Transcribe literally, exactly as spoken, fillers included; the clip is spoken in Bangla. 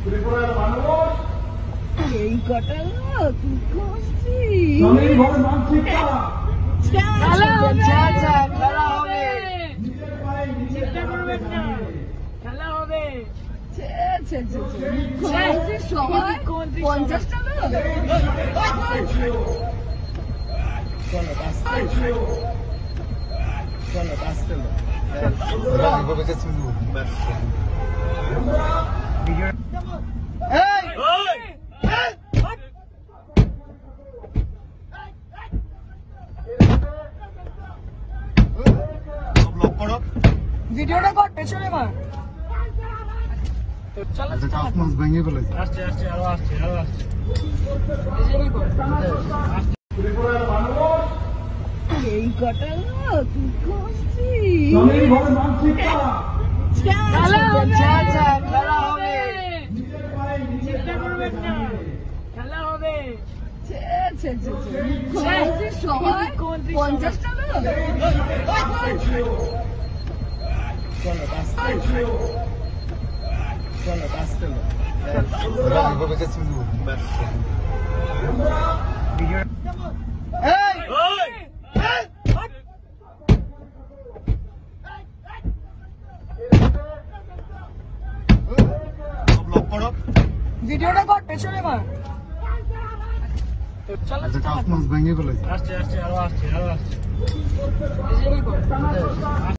ত্রিপুরার মানুষ এই কটা তুই খুশি জমির ঘর মানসিকতা খেলা হবে খেলা হবে নিজের পায়ে নিজে চিন্তা করবেন না খেলা হবে সবাই পঞ্চাশ টাকা চলো আসতে চলো আসতে ভিডিওটা কর পেছনে মার চলো ভেঙে ফেলেছে আসছে আসছে আরো আসছে আরো আসছে ত্রিপুরার মানুষ এই কটা তুই খুশি জমির ঘর মানসিকতা খেলা হবে খেলা হবে নিজের পায়ে নিজে চিন্তা করবেন না খেলা হবে সবাই পঞ্চাশ টাকা চলো আসতে চলো আসতে ভিডিওটা কর পেছনে মার চলো ভেঙে ফেলেছে আসছে আসছে আরো আসছে আরো আসছে